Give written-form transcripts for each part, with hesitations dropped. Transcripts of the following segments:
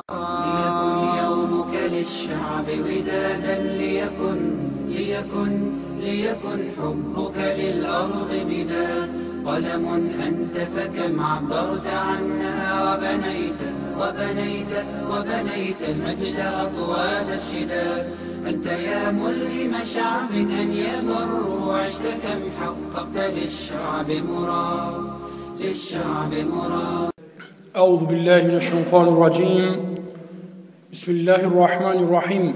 ليكن يومك للشعب ودادا ليكن حبك للأرض مداد. قلم أنت فكم عبرت عنها وبنيت المجد أطوال الشداد. أنت يا ملهم شعب أن يبر عشت كم حققت للشعب مراد. أعوذ بالله من الشيطان الرجيم. بسم الله الرحمن الرحيم.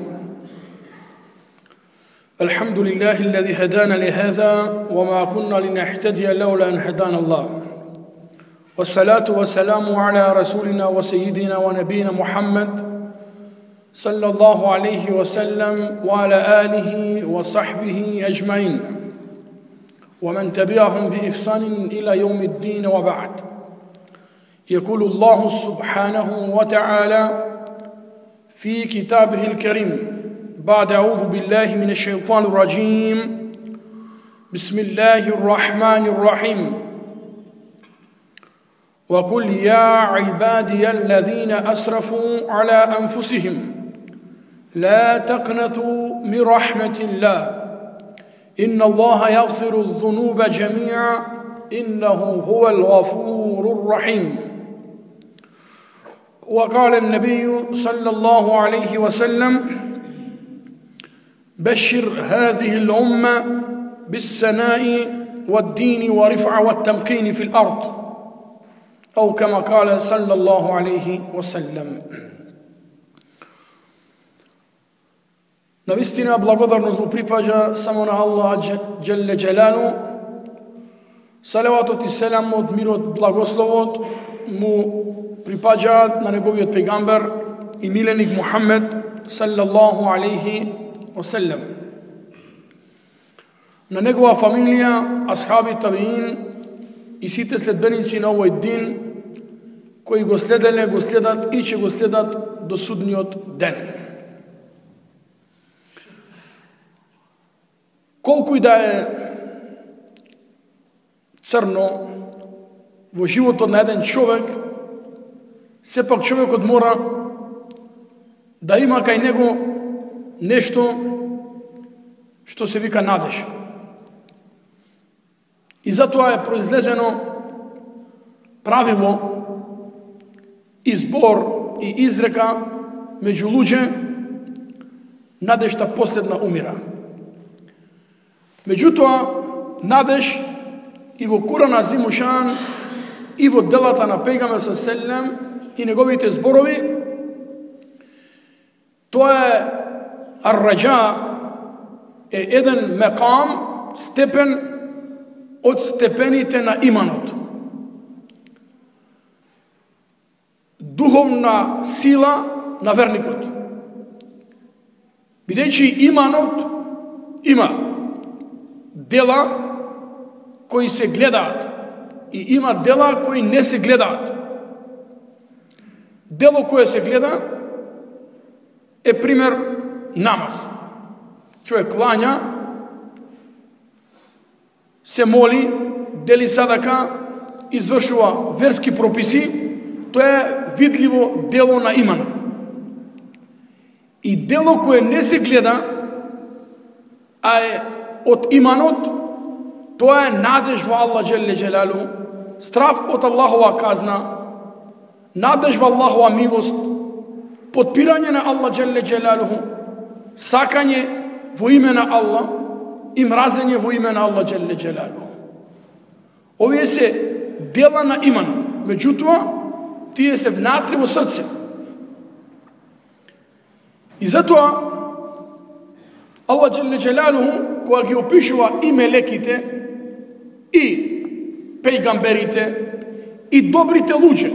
الحمد لله الذي هدانا لهذا وما كنا لنهتدي لولا أن هدانا الله، والصلاة والسلام على رسولنا وسيدنا ونبينا محمد صلى الله عليه وسلم وعلى آله وصحبه أجمعين ومن تبعهم بإحسان إلى يوم الدين، وبعد. يقول الله سبحانه وتعالى في كتابه الكريم بعد أعوذ بالله من الشيطان الرجيم. بسم الله الرحمن الرحيم. وقل يا عبادي الذين أسرفوا على أنفسهم لا تقنطوا من رحمة الله إن الله يغفر الذنوب جميعا إنه هو الغفور الرحيم. وقال النبي صلى الله عليه وسلم: بشر هذه الأمة بالسناء والدين ورفعة والتمكين في الأرض، أو كما قال صلى الله عليه وسلم. Navistina blagodarnost mu pripada samo na Allaha dželle dželalu. Салаватот и селам од мирот, благословот му припаѓаат на неговиот пегамбер и миленик Мухаммед саллаллаху алейхи وسلم, на негова фамилија, асхаби, табиин и сите следбеници на овој дин кои го следеле, го следат и ќе го следат до судниот ден. Колку и да е црно во животот на еден човек, сепак човекот мора да има кај него нешто што се вика надеж. И затоа е произлезено правило, избор и изрека меѓу луѓе: надежта последна умира. Меѓутоа, надеж и во Куран азимушан и во делата на пегамбер селем и неговите зборови, тоа е ар-раджа, е еден мекам, степен од степените на иманот. Духовна сила на верникот. Бидејќи иманот има дела кои се гледаат и има дела кои не се гледаат. Дело кое се гледа е пример намаз. Човек клања, се моли, дели садака, извршува верски прописи, тоа е видливо дело на иман. И дело кое не се гледа, а е од иманот, тоа е надеж во Аллах джелле джелалу, страф од Аллахова казна, надеж во Аллахова милост, подпирање на Аллах джелле джелалу, сакање во име на Аллах и мразење во име на Аллах джелле джелалу. Овие се дела на иман, меѓутоа тие се внатре во срце. И затоа Аллах джелле джелалу, кога ги опишува и мелеките, и пејгамберите, и добрите луѓе,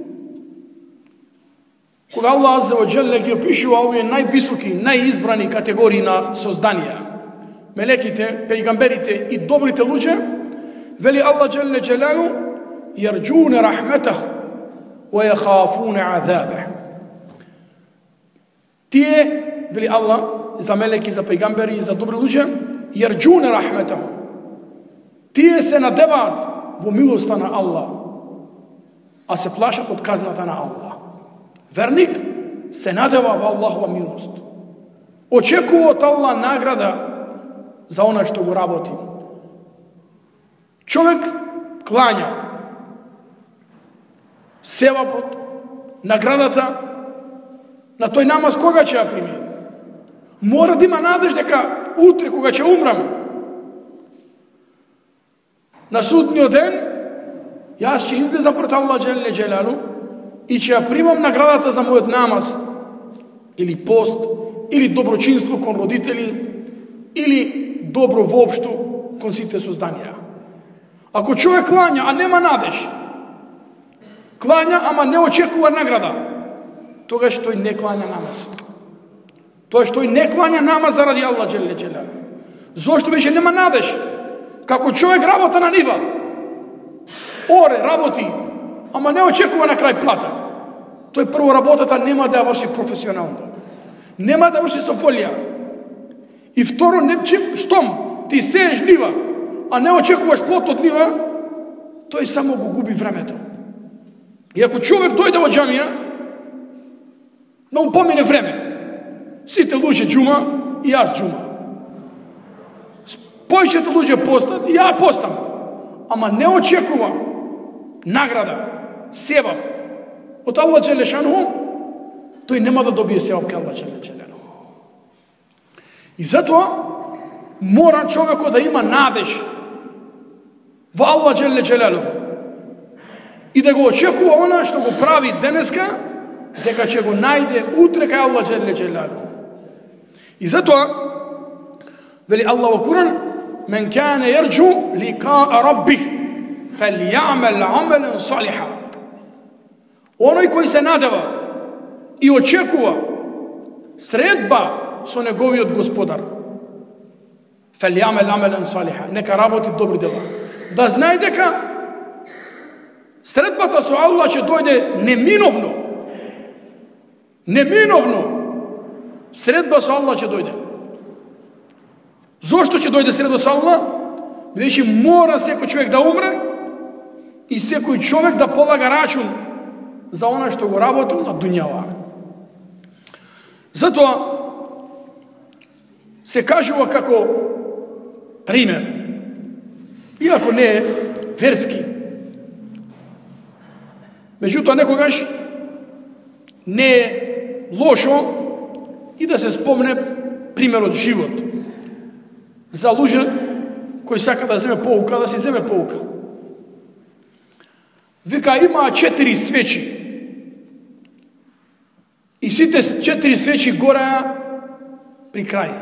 кога Аллах азза ва джелле ги опишува овие највисоки, најизбрани категории на созданија, мелеките, пејгамберите и добрите луѓе, вели Аллах джелле джелалу: јарџуне рахметаху ва јахафуне азабе. Тие, вели Аллах, за мелеки, за пејгамбери и за добри луѓе, јарџуне рахметаху, тие се надеваат во милоста на Аллах, а се плашат од казната на Аллах. Верник se nadeva во Allahova milost. Očekuje od Allah nagrada za ono što go raboti. Čovjek klanja sevapot, nagradata na toj namaz koga će ja primiti. Mora da ima nadež дека утре кога ќе умрам на судниот ден, јас ќе излезам пред Аллах Джелле Джелалу и ќе ја примам наградата за мојот намаз или пост, или доброчинство кон родители, или добро воопшто кон сите созданија. Ако човек клања, а нема надеж, клања, ама не очекува награда, тогаш тој не клања намаз. Тоа што и не клања намаз заради Аллах Джелле Джелалу. Зошто беше нема надеж? Како човек работа на нива, оре, работи, ама не очекува на крај плата. Тој прво работата нема да ја врши професионално. Нема да врши со фолија. И второ, штом ти сееш нива, а не очекуваш плод од нива, тој само го губи времето. И ако човек дојде во џамија, да му помине време, сите луѓе џума и јас џума. Повеќето луѓе постат и ја постам. Ама не очекува награда, севап од Аллах Джеле Шануху, тој нема да добие севап кај Аллах Джеле Джелалу. И затоа мора човекот да има надеж во Аллах Джеле Джелалу и да го очекува она што го прави денеска, дека ќе го најде утре кај Аллах Джеле Джелалу. И затоа вели Аллах во Куран: "Мен кане јерџу лика'a раббих фалја'мал 'амалан салиха." Оној кој се надева и очекува средба со неговиот господар, фалја'мал 'амалан салиха, нека работи добри дела. Да знае дека средбата со Аллах ќе дојде неминовно. Неминовно. Средба со Аллах ќе дојде. Зошто ќе дојде средба со Аллах? Бидејќи мора секој човек да умре и секој човек да полага рачун за она што го работил на дуњава. Затоа се кажува како пример, иако не е верски, меѓутоа некогаш не е лошо и да се спомне примерот живот за луѓе кој сака да земе поука, да си земе поука. Вика, има 4 свечи и сите 4 свечи гореа при крај.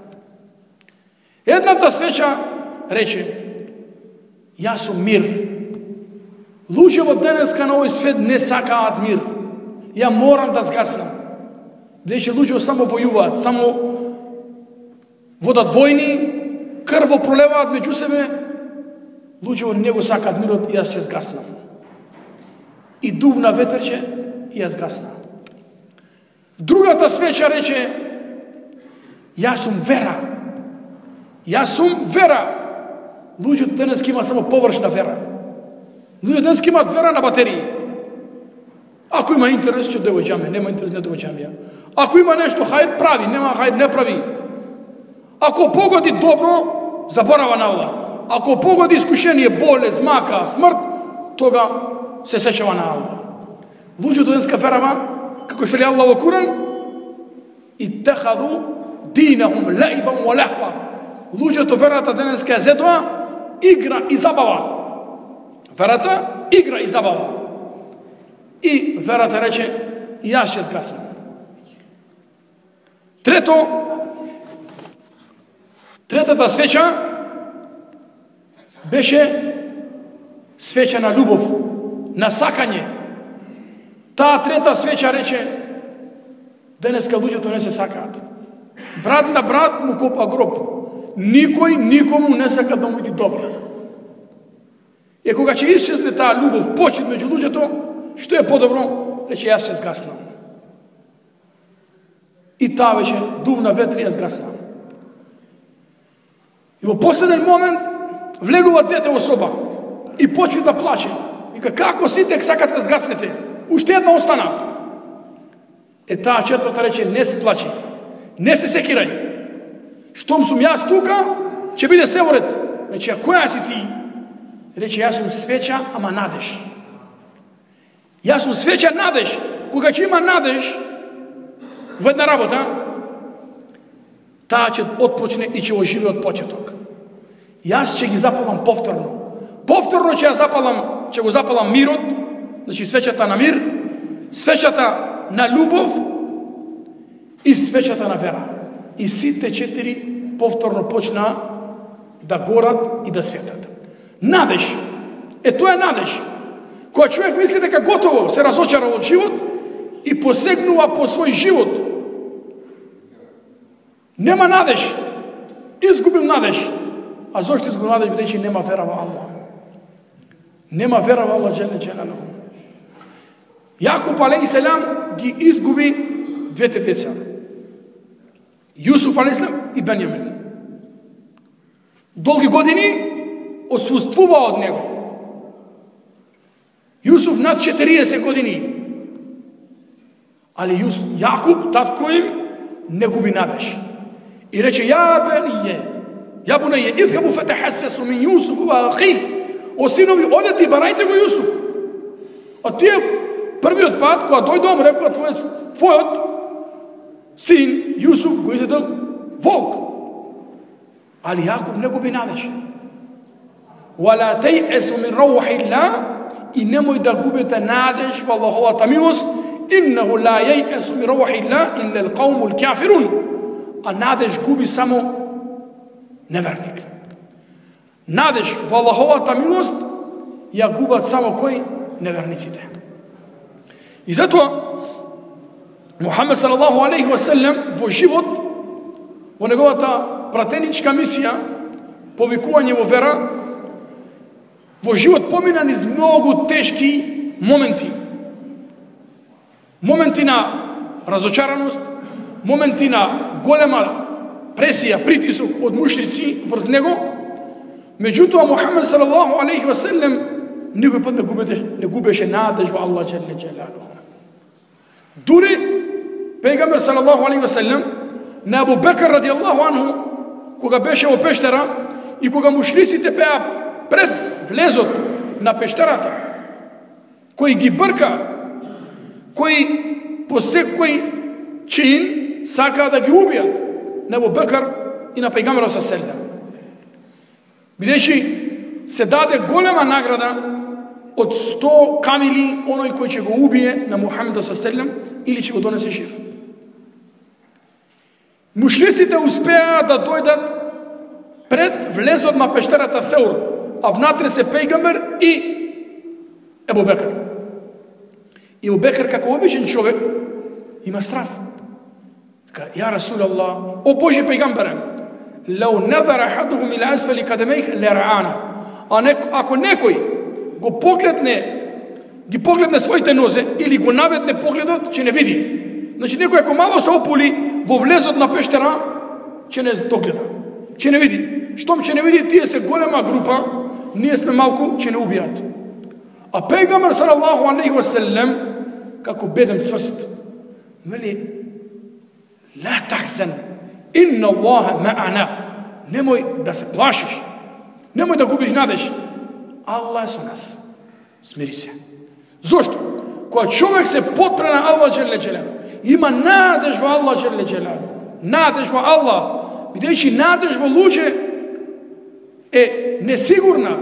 Едната свеча рече: јас сум мир. Луѓето денеска на овој свет не сакаат мир. Ја морам да згаснам. Бидејќи луѓето само војуваат, само водат војни, крво пролеваат меѓу себе, луѓето не го сакаат мирот и јас ќе згаснам. И дувна ветерче и јас згасна. Другата свеча рече: јас сум вера. Јас сум вера. Луѓето денес имаат само површна вера. Луѓето денес имаат вера на батерии. Ако има интерес, ќе дојде во џамија, нема интерес, не дојде во џамија. Ако има нешто хајр, прави, нема хајр, не прави. Ако погоди добро, заборава на Аллах. Ако погоди искушение, болест, мака, смрт, тога се сеќава на Аллах. Луѓето денеска верава, како што вели Аллах во Куран: "Иттахаду динахум лаибан ва лахва." Луѓето верата денеска зедоа игра и забава. Верата игра и забава. И верата рече: јас ќе згаснам. Третата свеча беше свеча на љубов, на сакање. Таа трета свеча рече: денеска луѓето не се сакаат. Брат на брат му копа гроб. Никој никому не сака да му иди добро. И кога ќе исчезне таа љубов, почит меѓу луѓето, што е подобро, рече: јас ќе згаснам. И таа беше дувна ветри, јас згаснам. И во последен момент влегува дете во соба и почва да плаче. Вика: како сите сакате да згаснете? Уште една остана. Таа четврта рече, не се плачи, не се секирај. Штом сум јас тука, ќе биде се во ред. Рече, а која си ти? Рече, јас сум свеча, ама надеж. Јас сум свеча надеж. Кога ќе има надеж во една работа, таа ќе отпочне и ќе оживи од почеток. Јас ќе ги запалам повторно. Повторно ќе го запалам мирот, значи свечата на мир, свечата на љубов и свечата на вера. И сите четири повторно почна да горат и да светат. Надеж. Тоа е надеж. Кога човек мисли дека готово се разочара од живот и посегнува по свој живот, нема надеж. Изгубил надеж. А зошто изгубил надеж? Бидејќи нема вера во Аллах. Нема вера во Аллах джеле джелалуху. Јакуб алейхиселам ги изгуби двете деца. Јусуф алейхиселам и Бенјамин. Долги години отсуствува од него. Јусуф над 40 години. Али Јакуб, татко им, не губи надеж. И рече, ја бунайе, идхабу фатахассасу мин Јусуф ва ахих. О синови, одете и барајте го Јусуф. А тие првиот пат, кога дојдом, рекоа, твојот син Јусуф го изедел волк. Али Јакуб не губи надеж. Вала тајесу мин раухилла, и немој да губите надеж во Аллаховата милост. Иннаху ла јајесу мин раухилла илла алқауму алкафирун. А надеж губи само неверник. Надеж во Аллаховата милост ја губат само кои? Неверниците. И затоа Мухамед салаллаху алейхи ва селем во живот, во неговата пратеничка мисија, повикување во вера, во живот помина низ многу тешки моменти. Моменти на разочараност, моменти на голема пресија, притисок од мушрици врз него. Меѓутоа Мухамед салаллаху алейхи ва селем никој пат не губеше надеж во Аллах джеле джелалуху. Дури пејгамбер салаллаху алейхи ва селем на Абу Бекр радијаллаху анху, кога беше во пештера и кога мушриците беа пред влезот на пештерата, кој ги брка, кој по секој чин сака да ги убијат на Абу Бекр и на пејгамберот салаллаху алейхи ва селем. Бидејќи се даде голема награда од 100 камили оној кој ќе го убие на Мухамед салаллаху алейхи ва селем или ќе го донесе жив. Мушлиците успеа да дојдат пред влезот на пештерата Сеур, а внатре се пејгамбер и Абу Бекр. И Абу Бекр, како обичен човек, има страв. Така, ја Расулаллах, о Божи пејгамбере, лау назара ахадухум ила асфали кадамейх лер'ана. Ако некој ги погледне своите нозе или го наведне погледот, ќе не види. Значи некој ако мало се опули во влезот на пештера, ќе не догледа, ќе не види. Штом ќе не види, тие се голема група, ние сме малку, ќе не убијат. А пејгамбер салаллаху алейхи ва селем, како беден цврст, вели, ла тахзан, инна Аллаха ма'ана. Немој да се плашиш, немој да губиш надеж. Аллах е со нас. Смири се. Зошто? Кога човек се подпре на Аллах джеле джелалу, има надеж во Аллах джеле джелалу, надеж во Аллах, бидејќи надеж во луѓе е несигурна.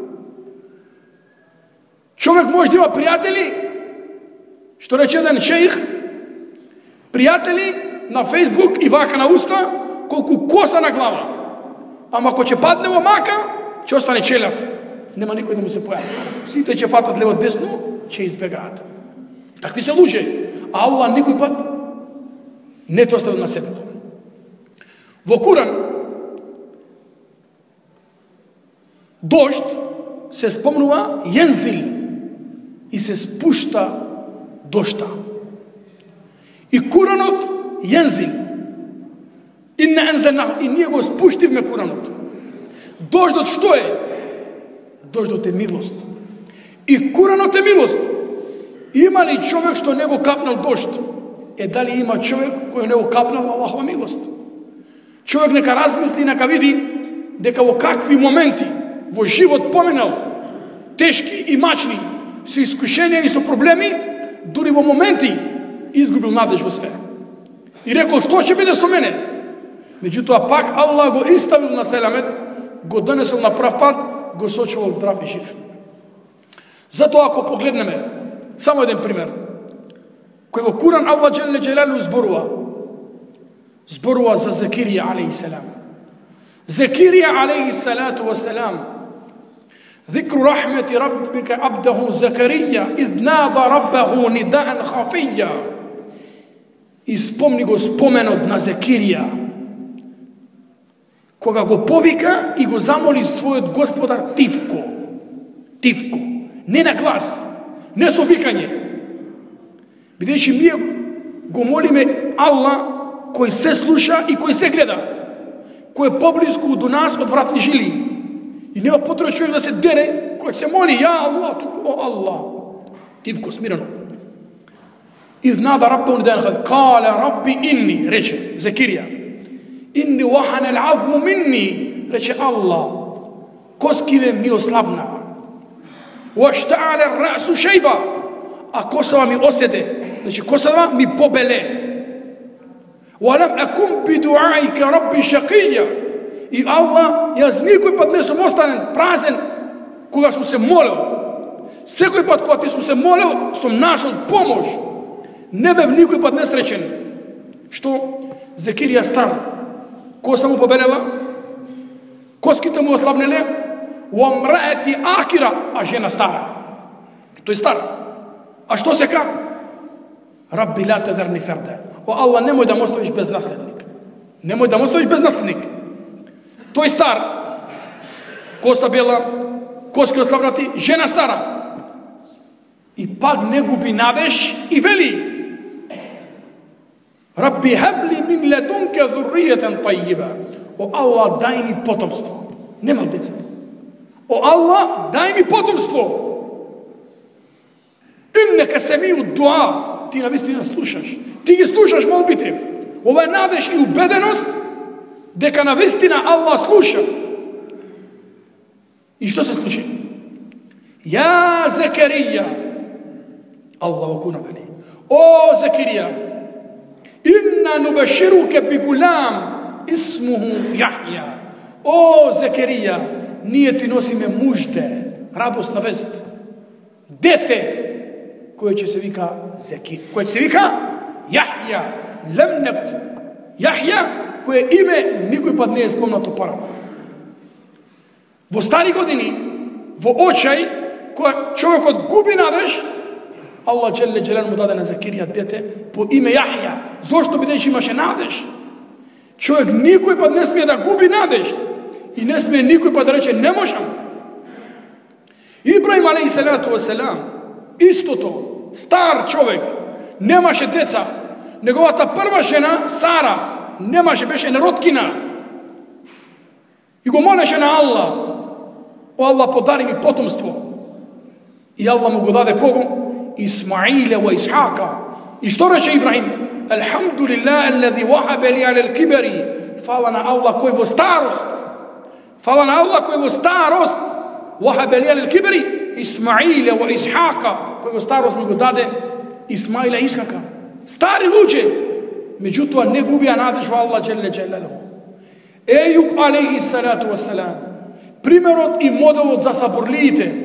Човек може да има пријатели, што рече еден шејх, пријатели на Фейсбук и вака на уста, колку коса на глава. Ама ако ќе падне во мака, ќе остане челав. Нема никој да му се појави. Сите ќе фатат лево десно, ќе избегаат. Такви се луѓе. А Аллах никој пат не те остави на седето. Во Куран дожд се спомнува јензил и се спушта дошта. И Куранот јензил. Инна ензелнаху, и ние го спуштивме Куранот. Дождот што е? Дождот е милост. И Куранот е милост. Има ли човек што не го капнал дожд? дали има човек кој не окапнал Аллахова милост. Човек нека размисли, нека види дека во какви моменти во живот поминал, тешки и мачни, со искушенија и со проблеми, дури во моменти изгубил надеж во све. И рекол, што ќе биде со мене? Меѓутоа пак Аллах го иставил на селамет, го донесол на прав пат, го сочувал здрав и жив. Затоа ако погледнеме само еден пример, кој во Куран Аллах Джелле Джелалу зборува за Закирија алейхи селам. Закирија алейхи салату ва селам. ذكر رحمة ربك عبده زكريا إذ نادى ربه نداء خفيا. Испомни го споменот на Закирија, кога го повика и го замоли својот господар тивко. Тивко. Не на глас, не со викање. Бидејќи ние го молиме Аллах кој се слуша и кој се гледа, кој е поблиску до нас од вратни жили. И нема потреба човек да се дере, кој се моли, ја Аллах, туку, о Аллах. Тивко, смирено. Изнада раббу нидаан, кале рабби инни, рече Закирија, инни вахана ал'азму минни, рече Аллах, коскиве ми ослабна, вашта'ала расу шейба, а косава ми оседе, значи косава ми побеле. Валам акум би дуаика рабби шакија, и Аллах, јас никој пат не сум останен празен кога сум се молил. Секој пат кога ти сум се молил, сум нашол помош. Не бев никој пат несречен. Што? Закирија стар. Коса му побелела, коските му ослабнеле, уамраети акира, а жена стара. Тој стар. А што сека? Рабби ла тезерни ферда. О Аллах, немој да ме оставиш без наследник. Немој да ме оставиш без наследник. Тој стар, коса бела, коски ослабнати, жена стара. И пак не губи надеж и вели: Рабби хабли мин ледунке зурријетен тајиба. О Аллах, дај ми потомство. Немал деца. О Аллах, дај ми потомство. Иннека семиу дуа. Ти навистина слушаш. Ти ги слушаш молбите. Ова е надеж и убеденост дека навистина Аллах слуша. И што се случи? Ја Закарија, Аллах окуна вели: О Закирија, инна нубашируке би гулам исмуху Јахја. О Закарија, ние ти носиме мужде, радосна вест, дете кој ќе се вика Закир, кој ќе се вика Јахја. Лемнеп Јахја, кое име никој пат не е спомнато порано. Во стари години, во очај, кога човекот губи надеж, Аллах Джелле Джелалу му даде на Закирија дете по име Јахја. Зошто? Бидејќи имаше надеж. Човек никој пат не смее да губи надеж и не смее никој пат да рече не можам. Ибраим алейхи салату ва селам, истото, стар човек, немаше деца. Неговата прва жена Сара немаше, беше нероткина. И го молеше на Аллах: О Аллах, подари ми потомство. И Аллах му го даде кого? Исмаиле ва Исхака. И што рече Ибрахим? Алхамдулилlah аллази вахабе ли алел кибери. Фала на Аллах кој во старост. Фала на Аллах кој во старост. Вахабе ли алел кибери. Исмаиле ва Исхака. Кој во старост ми го даде Исмаиле и Исхака. Стари луѓе, меѓутоа не губија надеж во Аллах Джелле Джелалу. Ејуб алейхи салату ва селам, примерот и моделот за сабурлиите.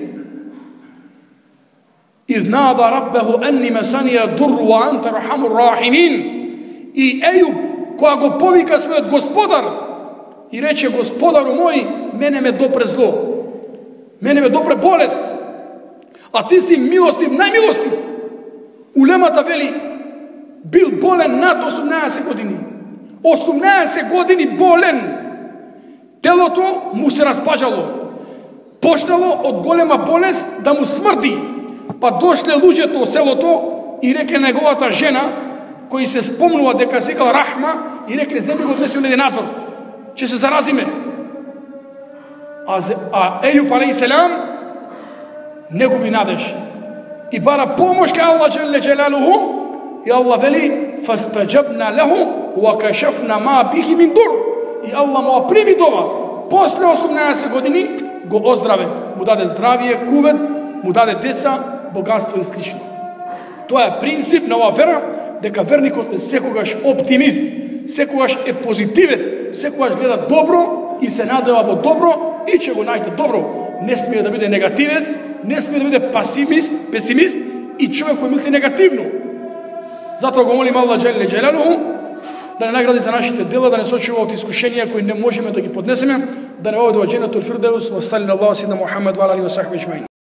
Из нада раббеху анни месанија дурру ва анта архамур рахимин. И Ејуб, која го повика својот господар и рече: Господару мој, мене ме допре зло, мене ме допре болест, а ти си милостив, најмилостив. Улемата вели: бил болен над 18 години. 18 години болен. Телото му се распажало. Почнало од голема болест да му смрди. Па дошле луѓето од селото и рекле неговата жена, кој се спомнува дека се викала Рахма, и рекле: земи го однеси онеде надвор, ќе се заразиме. А Ејуб алейхи селам не губи надеж и бара помош кај Аллах Джелле Джелалуху. И Аллах вели: فاستجبنا له وكشفنا ما به من ضر. И Аллах му прими дова. После 18 години го оздраве, му даде здравие, кувет, му даде деца, богатство и слично. Тоа е принцип на оваа вера, дека верникот е секогаш оптимист, секогаш е позитивец, секогаш гледа добро и се надева во добро и ќе го најде добро. Не смее да биде негативец, не смее да биде песимист и човек кој мисли негативно. Затоа го молим Аллах Джелле Джелалуху да не награди за нашите дела, да не сочува од искушенија кои не можеме да ги поднесеме, да не овде во џеннатул фирдеус. Ва саллаллаху алейхи Мухаммед ва алейхи ва сахби аџмаин.